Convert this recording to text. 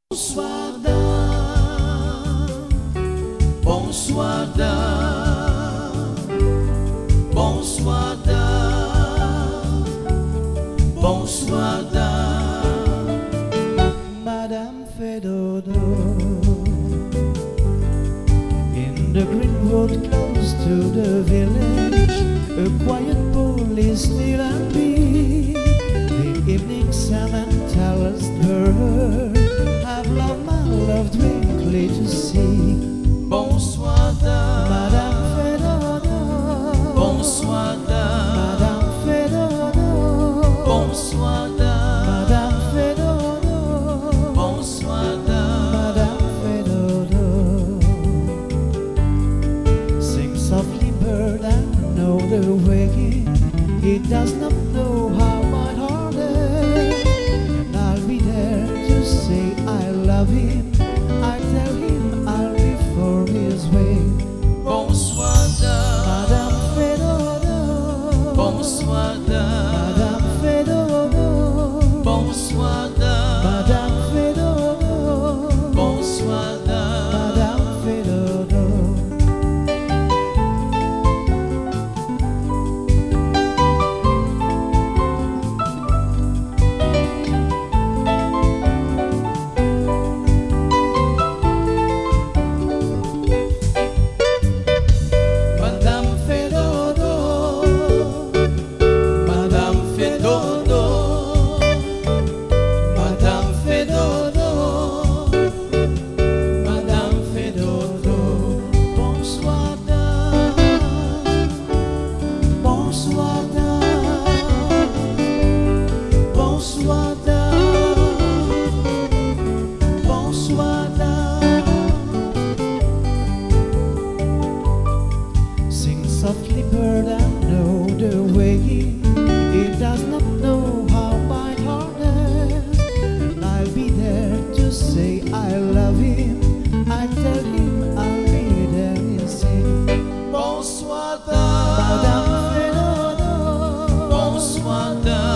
Bonsoir dame, bonsoir dame, bonsoir dame, bonsoir dame, Madame Fedodo. In the green wood close to the village, a quiet police still and be. The evening Samantha's bird have loved my love twinkly to see. Bonsoir dame, Madame Fedodo. Bonsoir dame, Madame Fedodo. Bonsoir dame, Madame Fedodo. Bonsoir dame, Madame Fedodo. Sing softly, bird, I know the waking. He does not know how my heart is, and I'll be there to say I love him. I tell him I'll be for his way. Bonsoir dame, Madame Fedodo. Bonsoir dame, Madame Fedodo. Bonsoir dame, Madame Fedodo. Bonsoir dame, Madame Fedodo. Softly, bird, I know the way. He does not know how my heart is, and I'll be there to say I love him. I tell him I'll be there in sin. Bonsoir dame, Madame Fedodo. Bonsoir dame.